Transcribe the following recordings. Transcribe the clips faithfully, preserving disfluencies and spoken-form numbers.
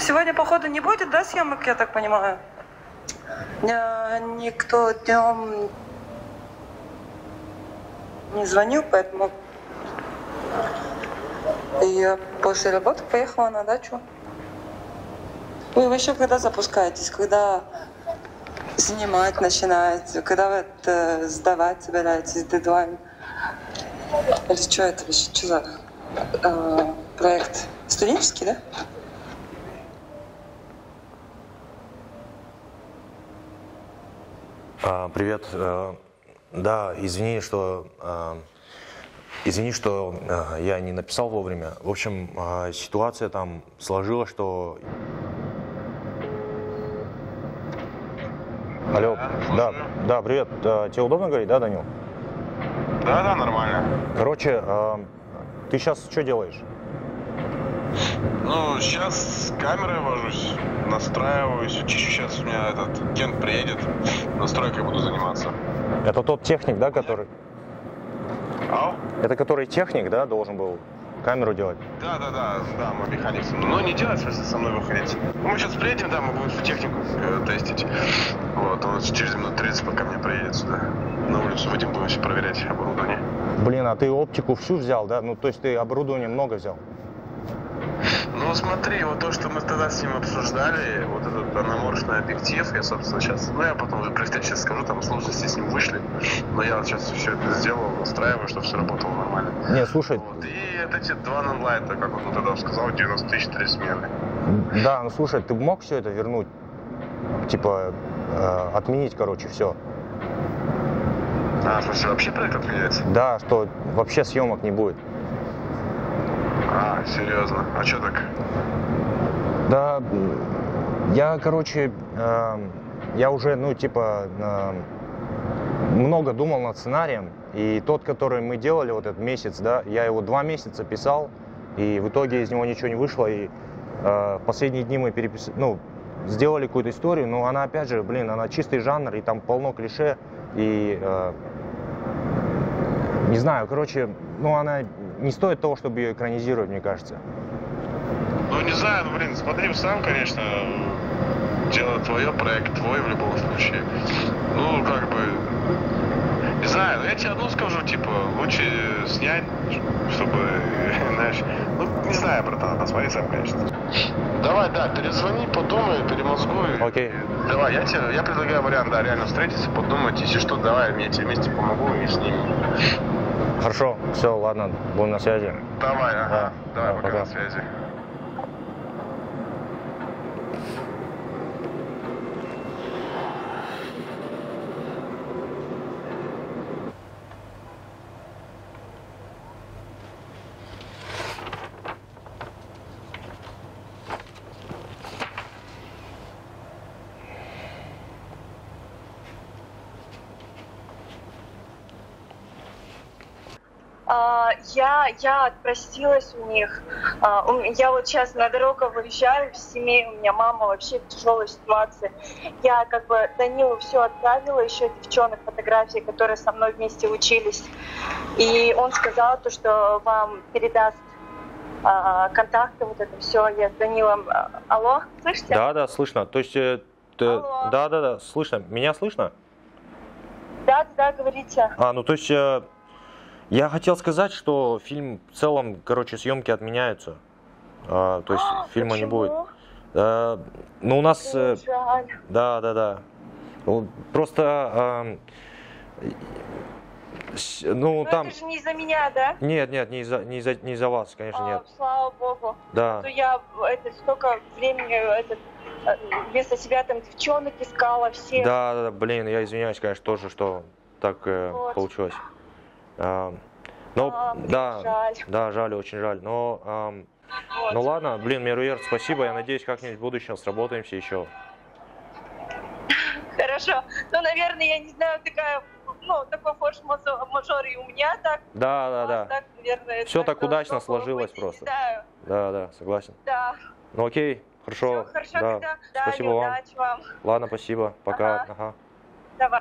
сегодня, походу, не будет, да, съемок, я так понимаю? Никто днем не звонил, поэтому я после работы поехала на дачу. Вы вообще когда запускаетесь? Когда снимать начинаете? Когда вы это сдавать собираетесь, дедлайн? Или что это вообще? Что за э, проект? Студенческий, да? А, привет. А, да, извини, что а, извини, что а, я не написал вовремя. В общем, а, ситуация там сложилась, что. Алло, да, да, привет. А, тебе удобно говорить, да, Данил? Да, да, нормально. Короче, а, ты сейчас что делаешь? Ну, сейчас с камерой вожусь, настраиваюсь. Сейчас у меня этот Кент приедет, настройкой буду заниматься. Это тот техник, да, который... Ау? Это который техник, да, должен был камеру делать? Да, да, да, да, мой механик. Но не делать, в смысле, со мной выходить. Мы сейчас приедем, да, мы будем технику э, тестить. Вот, он через минут тридцать пока мне приедет сюда. На улицу выйдем, будем все проверять оборудование. Блин, а ты оптику всю взял, да? Ну, то есть ты оборудование много взял? Ну смотри, вот то, что мы тогда с ним обсуждали, вот этот анаморфный объектив, я, собственно, сейчас, ну я потом уже при встрече сейчас скажу, там сложности с ним вышли, но я вот сейчас все это сделал, настраиваю, чтобы все работало нормально. Не, слушай... Вот. И вот эти два нанлайта, как он тогда сказал, девяносто тысяч три смены. Да, ну слушай, ты мог все это вернуть? Типа, э, отменить, короче, все. А, в смысле, вообще проект отменяется? Да, что вообще съемок не будет. А, серьезно? А что так? Да, я, короче, э, я уже, ну, типа, э, много думал над сценарием, и тот, который мы делали вот этот месяц, да, я его два месяца писал, и в итоге из него ничего не вышло, и э, в последние дни мы переписали, ну, сделали какую-то историю, но она, опять же, блин, она чистый жанр, и там полно клише, и, э, не знаю, короче, ну, она не стоит того, чтобы ее экранизировать, мне кажется. Ну, не знаю, ну, блин, смотри, сам, конечно, дело твое, проект твой в любом случае. Ну, как бы, не знаю, я тебе одну скажу, типа, лучше снять, чтобы, знаешь, ну, не знаю, братан, смотри сам, конечно. Давай, да, перезвони, подумай, перемозгуй. Окей. Давай, я тебе, я предлагаю вариант, да, реально встретиться, подумать, если что, давай, я тебе вместе помогу и снимем. Хорошо, все, ладно, будем на связи. Давай, ага, Да, давай, да, пока, пока на связи. Я, я отпросилась у них. Я вот сейчас на дорогу выезжаю в семье, у меня мама вообще в тяжелой ситуации. Я как бы Данилу все отправила, еще девчонок, фотографии, которые со мной вместе учились. И он сказал то, что вам передаст контакты, вот это все. Я с Данилом... Алло, слышите? Да, да, слышно. То есть, ты... да, да, да, слышно. Меня слышно? Да, да, говорите. А, ну то есть... Я хотел сказать, что фильм в целом, короче, съемки отменяются. А, то есть а, фильма почему? Не будет. А, ну, у нас... Э, да, да, да. Просто... А, ну, Но там... это же не из-за меня, да? Нет, нет, не из-за не из-за, не из-за вас, конечно, а, нет. Слава богу. Да. А то я это, столько времени этот, вместо себя там девчонок искала, все. Да, да, блин, я извиняюсь, конечно, тоже, что так э, вот. Получилось. А, но, а, да, жаль. Да, жаль, очень жаль. Но, а, вот. Ну ладно, блин, Меруер, спасибо. Я надеюсь, как-нибудь в будущем сработаемся еще. Хорошо. Ну, наверное, я не знаю, такая, ну, такой форс-мажор и у меня так. Да, да, да. Так, наверное, все так, так удачно сложилось быть, просто. Да, да, согласен. Да. Ну окей, хорошо. Все, хорошо, да. тогда. Спасибо да, вам. вам. Ладно, спасибо. Пока. Ага. Ага. Давай.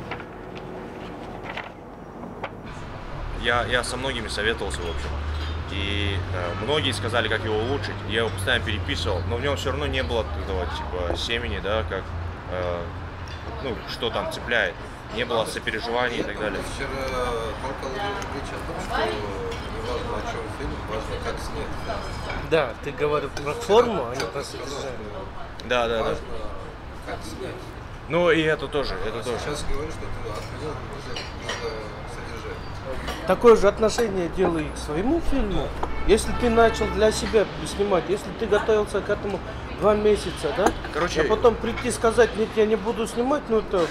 Я, я со многими советовался, в общем. И э, многие сказали, как его улучшить. Я его постоянно переписывал, но в нем все равно не было этого типа семени, да, как э, ну, что там цепляет. Не было сопереживаний и так далее. Вчера толкал речь о том, что не важно, о чем фильм, важно, как снять. Да, ты говорил про форму, а не про содержание. Да, да, да. Как снять. Ну и это тоже, это А тоже. сейчас говоришь, что ты отменил из-за содержания. Такое же отношение делай к своему фильму. Если ты начал для себя снимать, если ты готовился к этому два месяца, да? Короче, а потом прийти и сказать, нет, я не буду снимать, ну это...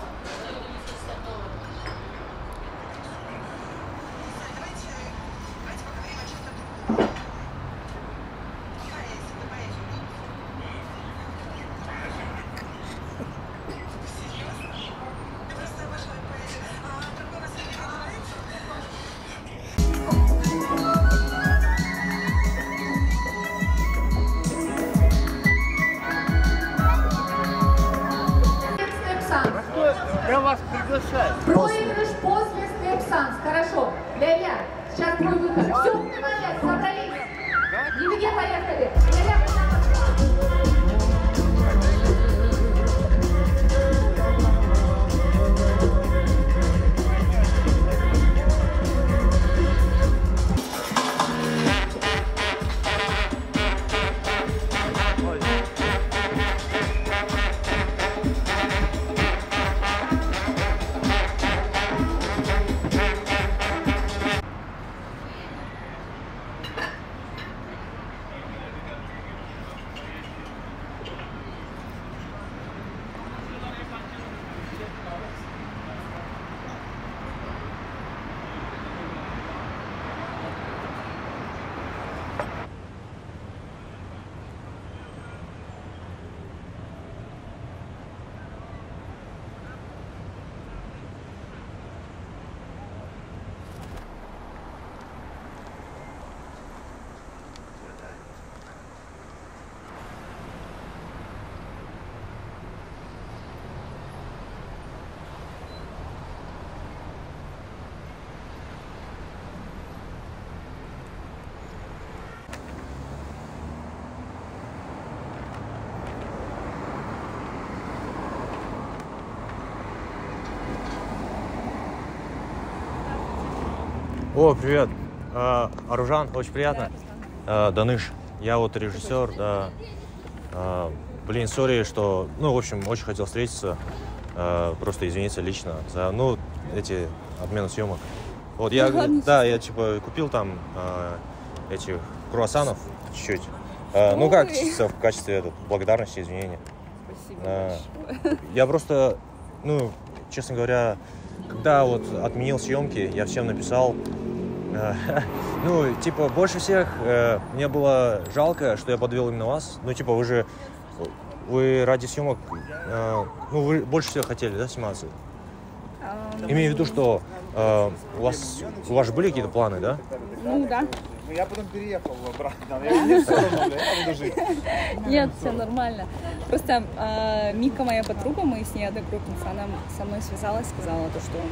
Я вас приглашаю. Проигрыш после степ-санс. Хорошо. Ля-ля, сейчас твой выход. Все, молодец, собрались. Нигде поехали. Ля-ля. О, привет. А, Аружан, очень приятно. А, Даныш, я вот режиссер, да. А, блин, сори, что, ну, в общем, очень хотел встретиться. А, просто извиниться лично за, ну, эти обмены съемок. Вот я, ну, да, я типа купил там а, этих круассанов чуть-чуть. А, ну как, чисто в качестве этот, благодарности, извинения. Спасибо А, большое. я просто, ну, честно говоря, когда вот отменил съемки, я всем написал, э, ну, типа, больше всех э, мне было жалко, что я подвел именно вас. Ну, типа, вы же, вы ради съемок, э, ну, вы больше всего хотели, да, сниматься? Um... Имею в виду, что э, у вас, у вас же были какие-то планы, да? Ну, да. Я потом переехал обратно. Я все равно, я буду жить. Нет, все нормально. Просто э, Мика, моя подруга, мы с ней одногруппница, она со мной связалась, сказала то, что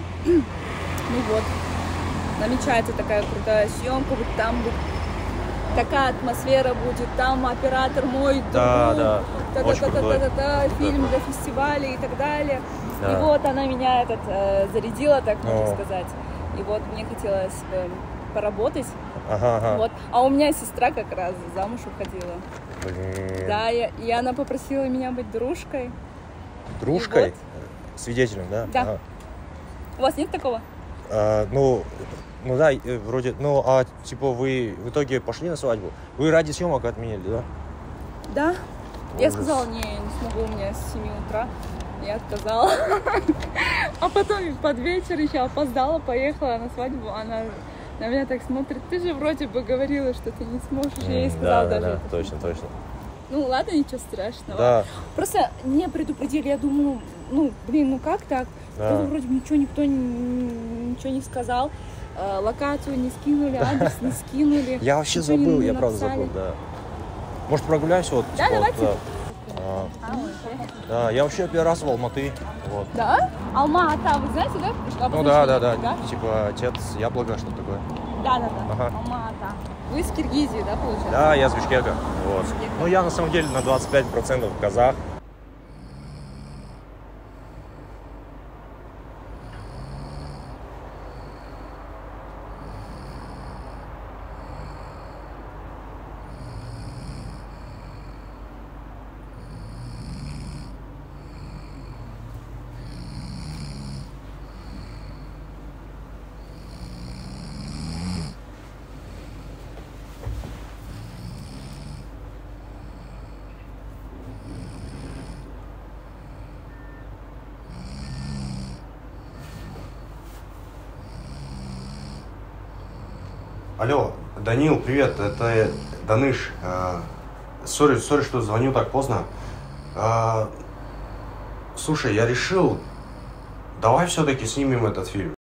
ну вот, намечается такая крутая съемка, вот там будет такая атмосфера будет, там оператор мой друг, да, да, та-та-та-та-та-та, фильм для фестиваля и так далее. Да. И вот она меня этот, э, зарядила, так можно О. сказать. И вот мне хотелось э, поработать. Ага, ага. Вот. А у меня сестра как раз замуж уходила. Блин. Да, и, и она попросила меня быть дружкой. Дружкой? Вот. Свидетелем, да? Да. Ага. У вас нет такого? А, ну, ну да, вроде, ну, а типа вы в итоге пошли на свадьбу? Вы ради съемок отменили, да? Да. Ужас. Я сказала, не, не смогу, у меня с семи утра. Я отказала. А потом под вечер еще опоздала, поехала на свадьбу. Она на меня так смотрит. Ты же вроде бы говорила, что ты не сможешь. Я ей сказала да, даже. Да, это. точно, точно. Ну ладно, ничего страшного. Да. Просто не предупредили. Я думаю, ну, блин, ну как так? Да. Вроде бы ничего никто ничего не сказал. Локацию не скинули, адрес не скинули. Я вообще забыл, я правда забыл, да. Может, прогуляемся вот? Да, давайте. А, да, я вообще первый раз в Алматы. Вот. Да? Алма-Ата, вы знаете, да? Ну да, да, да, да. Типа отец яблоко, что-то такое. Да, да, да. Ага. Алма-Ата. Вы из Киргизии, да, получается? Да, я с Бишкека. Вот. Бишкека. Ну, я на самом деле на двадцать пять процентов казах. Алло, Данил, привет, это Даныш. Сори, сори, что звоню так поздно. А, слушай, я решил, давай все-таки снимем этот фильм.